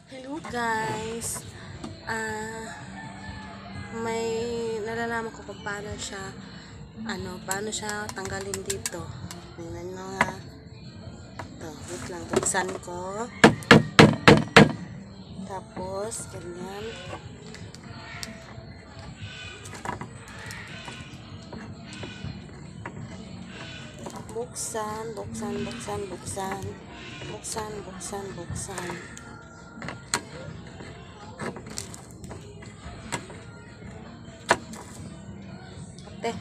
Hello guys. May nalalaman ko kung paano siya tanggalin dito. Tingnan nyo nga. Ito, wait lang. Buksan ko. Tapos, ganyan. Buksan. Ate.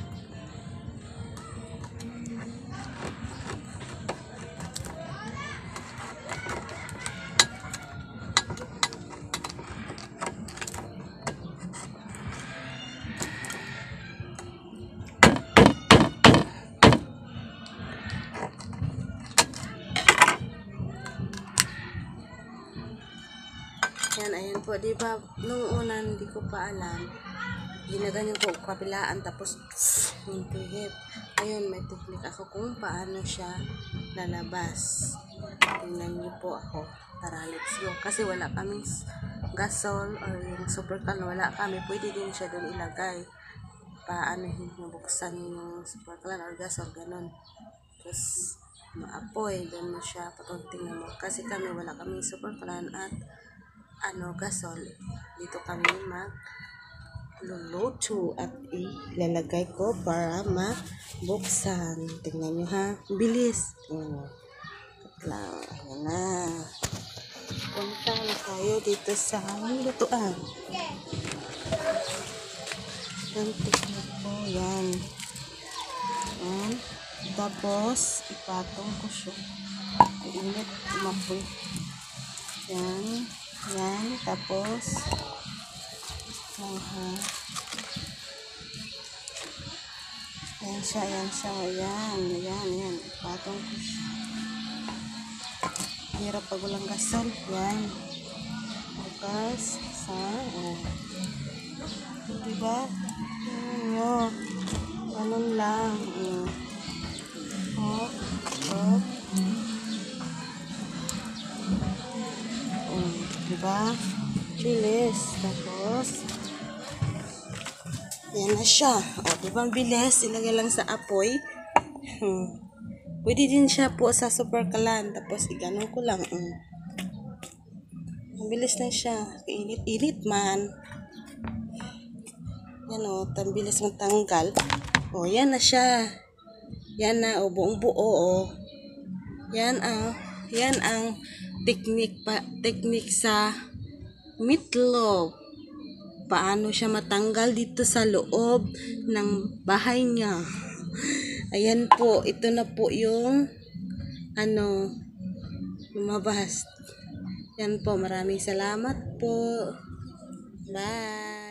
Yan, ayan po, di ba? Nung una, hindi ko pa alam. Ginaganyan ko kabilaan, tapos yung tuhip. Ayun, may technique ako kung paano siya lalabas. Tingnan niyo po ako. Tara, let's go. Kasi wala kaming gasol or yung super can, wala kami. Pwede din siya doon ilagay. Paano buksan yung super can or gasol, ganun. Tapos, maapoy, doon mo siya patuntingnan mo. Kasi kami, wala kaming super can at gasol. Dito kami magluluto at ilalagay ko para mabuksan. Tingnan nyo ha. Bilis. Lang. Ayan na. Punta na tayo dito sa lutuan. Yan, tignan po. Yan. Yan. Tapos, ipatong ko siya. Ay, init. Umapoy. Yan. Yan. Tapos, yan siya. Yan. Ipatong ko siya. Hirap pag walang gasol. Yan. Bukas. Diba? Yan. Ganun lang. Hop. Diba? Bilis. Tapos, yan na siya. Diba bilis? Ilagay lang sa apoy. Pwede din siya po sa super kalan. Tapos, iganon ko lang. Mabilis na siya. Init man. Yan tambilis matanggal. Yan na siya. Yan na, buong buo. Yan ang technique sa meatloaf. Paano siya matanggal dito sa loob ng bahay niya. Ayan po, ito na po yung lumabas. Yan po, maraming salamat po. Bye.